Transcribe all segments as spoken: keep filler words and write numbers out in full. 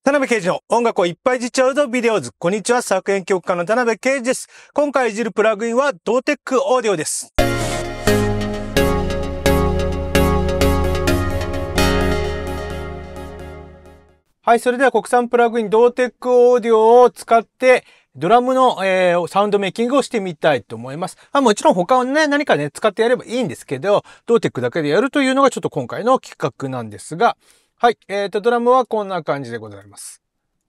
田辺啓二の音楽をいっぱいいじっちゃうぞビデオズ。こんにちは、作編曲家の田辺啓二です。今回いじるプラグインはドーテックオーディオです。はい、それでは国産プラグインドーテックオーディオを使ってドラムの、えー、サウンドメイキングをしてみたいと思います。まあ、もちろん他をね、何かね、使ってやればいいんですけど、ドーテックだけでやるというのがちょっと今回の企画なんですが、はい、えーと、ドラムはこんな感じでございます。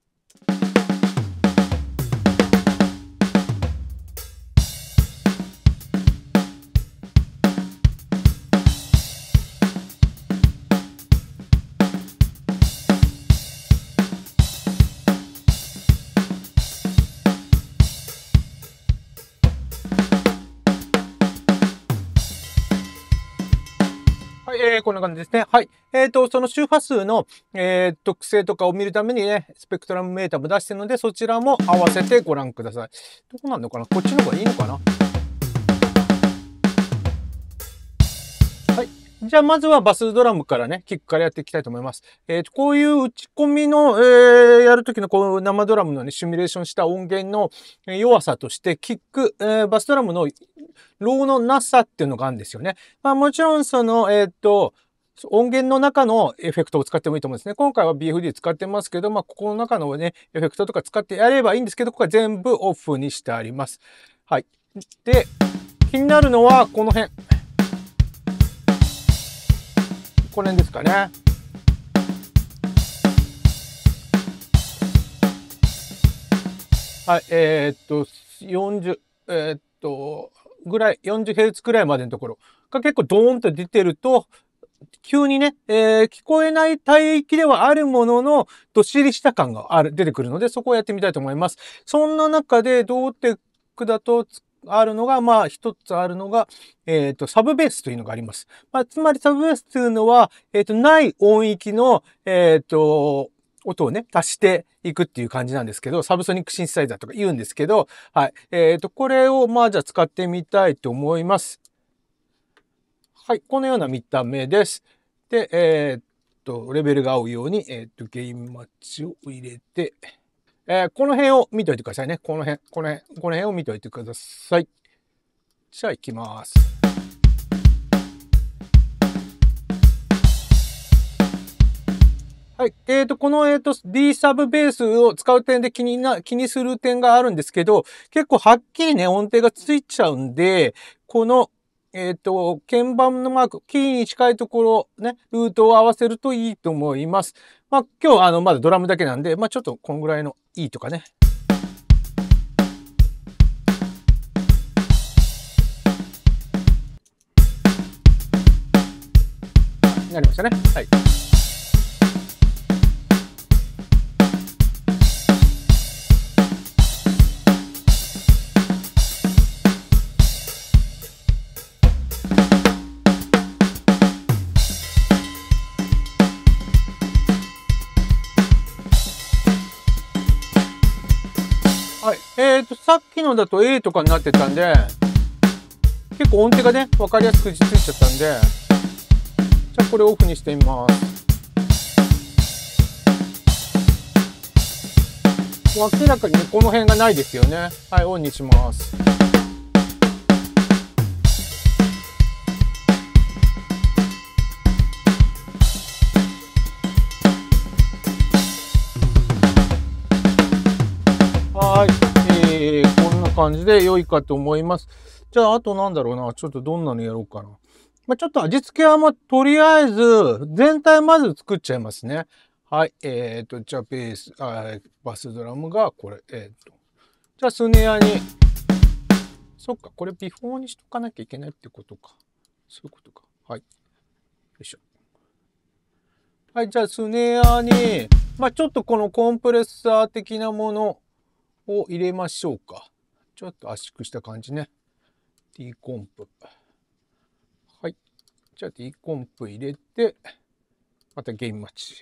はい、えー、こんな感じですね。はい。えっと、その周波数の、えー、特性とかを見るためにね、スペクトラムメーターも出してるので、そちらも合わせてご覧ください。どうなんのかな？こっちの方がいいのかな？はい。じゃあ、まずはバスドラムからね、キックからやっていきたいと思います。えっと、こういう打ち込みの、えー、やるときのこう生ドラムのね、シミュレーションした音源の弱さとして、キック、えー、バスドラムのローのなさっていうのがあるんですよね。まあもちろんその、えっと、音源の中のエフェクトを使ってもいいと思うんですね。今回は ビーエフディー 使ってますけど、まあここの中のね、エフェクトとか使ってやればいいんですけど、ここは全部オフにしてあります。はい。で、気になるのはこの辺。この辺ですかね。はい、えー、っと、よんじゅう、えー、っと、ぐらい、よんじゅうヘルツ くらいまでのところが結構ドーンと出てると、急にね、えー、聞こえない帯域ではあるものの、どっしりした感がある、出てくるので、そこをやってみたいと思います。そんな中で、ドーテックだと、あるのが、まあ、一つあるのが、えっ、ー、と、サブベースというのがあります。まあ、つまりサブベースというのは、えっ、ー、と、ない音域の、えっ、ー、と、音をね、足していくっていう感じなんですけど、サブソニックシンセサイザーとか言うんですけど、はい。えっ、と、これを、まあ、じゃあ使ってみたいと思います。はい。このような見た目です。で、えっと、レベルが合うように、えっと、ゲインマッチを入れて、えー、この辺を見といてくださいね。この辺、この辺、この辺を見といてください。じゃあ行きます。はい。えっと、この、えっと、D サブベースを使う点で気にな、気にする点があるんですけど、結構はっきりね、音程がついちゃうんで、この、えっと、鍵盤のマーク、キーに近いところ、ね、ルートを合わせるといいと思います。まあ、今日、あの、まだドラムだけなんで、まあ、ちょっとこんぐらいの E とかね。なりましたね。はい。はい。えっと、さっきのだと A とかになってたんで、結構音程がね、わかりやすくついちゃったんで、じゃあこれをオフにしてみます。明らかにこの辺がないですよね。はい、オンにします。はい、えー、こんな感じで良いかと思います。じゃあ、あとなんだろうな。ちょっとどんなのやろうかな。まあ、ちょっと味付けは、まあ、とりあえず、全体まず作っちゃいますね。はい。えっと、じゃあ、ベース、あバスドラムがこれ。えっと、じゃあ、スネアに、そっか、これビフォーにしとかなきゃいけないってことか。そういうことか。はい。よいしょ。はい、じゃあ、スネアに、まあ、ちょっとこのコンプレッサー的なものを入れましょうか。ちょっと圧縮した感じね。D コンプ。はい。じゃあ D コンプ入れて、またゲインマッチ。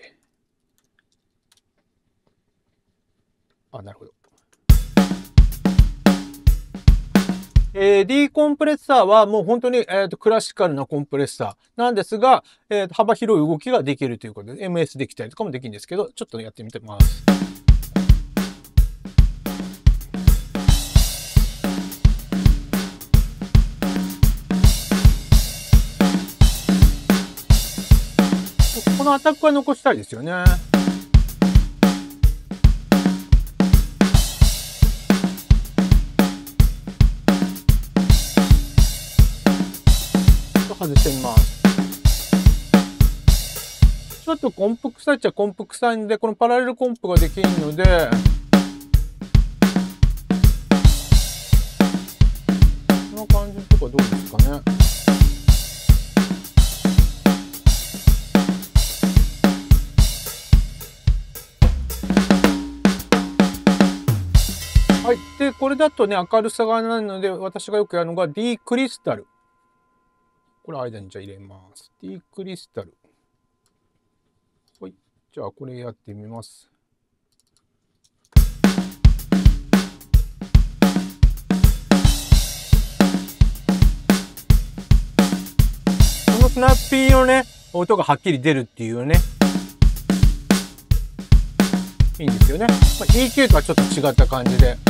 あ、なるほど。 えー、D コンプレッサーはもう本当に、えーと、クラシカルなコンプレッサーなんですが、えーと、幅広い動きができるということで、エムエス できたりとかもできるんですけど、ちょっとやってみてます。このアタックは残したいですよね。外してみます。ちょっとコンプ臭いっちゃコンプ臭いんで、このパラレルコンプができるので、この感じとかどうですかね。はい。で、これだとね、明るさがないので、私がよくやるのが D クリスタル。これ間にじゃあ入れます。D クリスタル。はい。じゃあこれやってみます。このスナッピーのね、音がはっきり出るっていうね。いいんですよね。まあ、イーキュー とはちょっと違った感じで。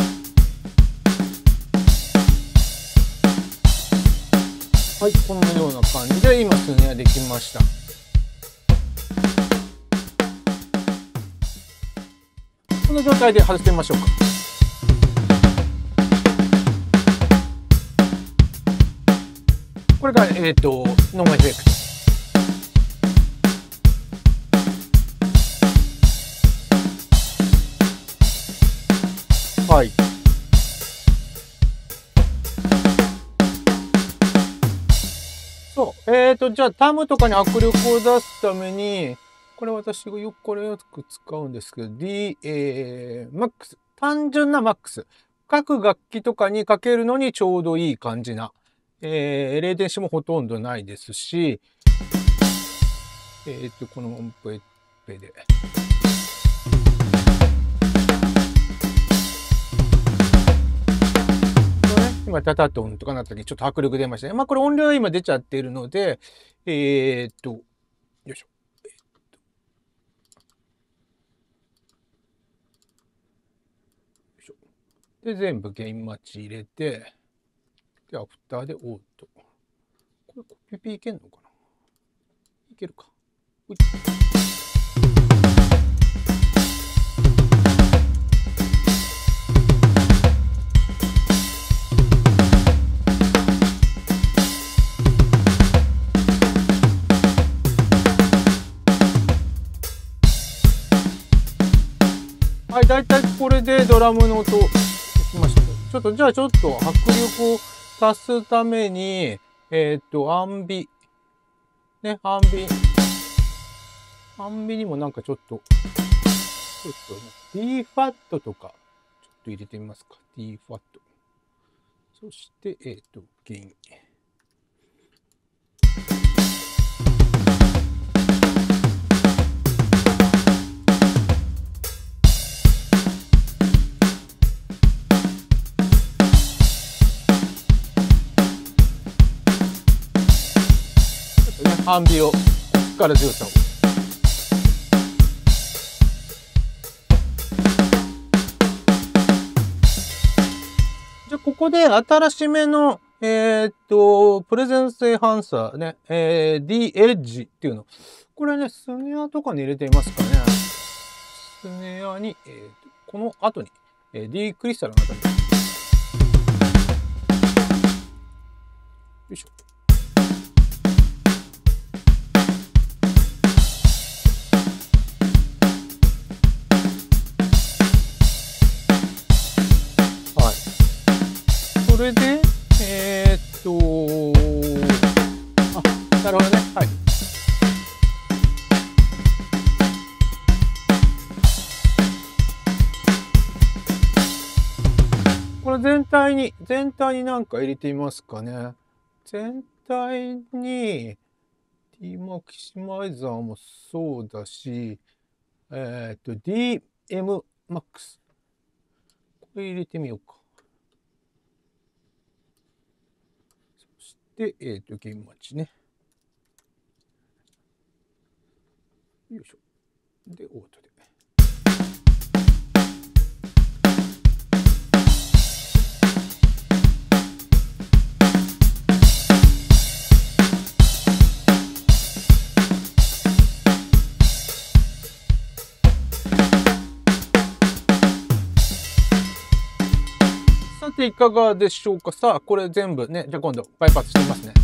はい、このような感じで今スネアできました。この状態で外してみましょうか。これが、えっと、ノーマルエフェクト。はい。そう。えっと、じゃあ、タムとかに握力を出すために、これ私がよくこれよく使うんですけど、D、えー、マックス。単純なマックス。各楽器とかにかけるのにちょうどいい感じな。えー、レイテンシもほとんどないですし、えっと、この音符エッペで。今、タタトンとかなったり、ちょっと迫力出ましたね。まあ、これ音量が今出ちゃっているので、えー、っと、よいしょ。えー、っとよいしょ。で、全部ゲインマッチ入れて、で、アフターでオート。これ、コピペいけんのかないけるか。ういはい、だいたいこれでドラムの音できました。ちょっと、じゃあちょっと迫力を足すために、えー、っと、アンビ。ね、アンビ。アンビにもなんかちょっと、ちょっと、D ファットとか、ちょっと入れてみますか。D ファット。そして、えっ、ー、と、ゲイン。半尾を力強さを。じゃあここで新しめのえー、っとプレゼンスエンハンサーね、えー、D エッジっていうの、これねスネアとかに入れてみますかね。スネアに、えー、この後に、えー、D クリスタルの後によいしょ。それで、えー、っと、あ、なるほどね。はい。これ全体に、全体になんか入れてみますかね。全体に、D マキシマイザーもそうだし、えー、っと、ディーエムマックス。これ入れてみようか。 で、えっと、ゲームマッチね。よいしょ。で、オートで。さて、いかがでしょうか。さあ、これ全部ね、じゃあ今度、バイパスしてみますね。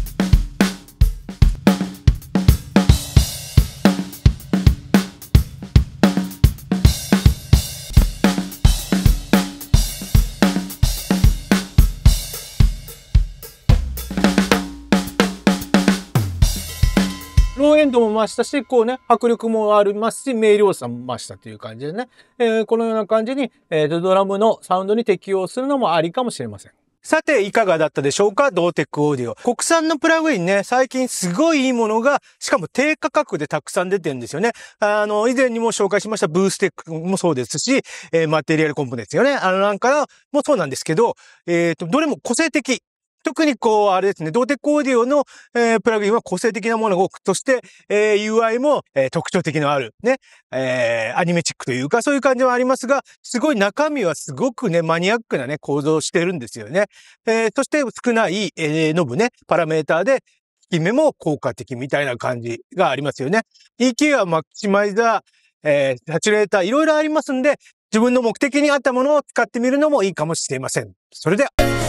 ローエンドも増したし、こうね、迫力もありますし、明瞭さも増したという感じでね、えー、このような感じに、えー、ドラムのサウンドに適用するのもありかもしれません。さて、いかがだったでしょうか？ドーテックオーディオ。国産のプラグインね、最近すごいいいものが、しかも低価格でたくさん出てるんですよね。あの、以前にも紹介しましたブーステックもそうですし、えー、マテリアルコンポですよね。あのなんかもそうなんですけど、えっと、どれも個性的。特にこう、あれですね、ドーテックオーディオの、えー、プラグインは個性的なものが多く、そして、えー、ユーアイ も、えー、特徴的のある、ね、えー、アニメチックというか、そういう感じはありますが、すごい中身はすごくね、マニアックなね、構造をしてるんですよね。えー、そして少ない、えー、ノブね、パラメーターで、効き目も効果的みたいな感じがありますよね。イーキュー はマキシマイザー、えー、サチュレーター、いろいろありますんで、自分の目的に合ったものを使ってみるのもいいかもしれません。それでは。